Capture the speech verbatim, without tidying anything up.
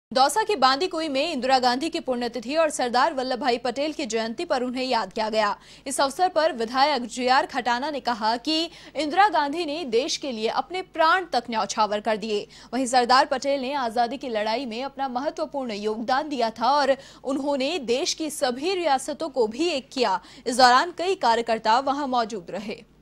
दौसा के बांदीकुई में इंदिरा गांधी की पुण्यतिथि और सरदार वल्लभ भाई पटेल की जयंती पर उन्हें याद किया गया। इस अवसर पर विधायक जे आर खटाना ने कहा कि इंदिरा गांधी ने देश के लिए अपने प्राण तक न्यौछावर कर दिए। वहीं सरदार पटेल ने आजादी की लड़ाई में अपना महत्वपूर्ण योगदान दिया था और उन्होंने देश की सभी रियासतों को भी एक किया। इस दौरान कई कार्यकर्ता वहां मौजूद रहे।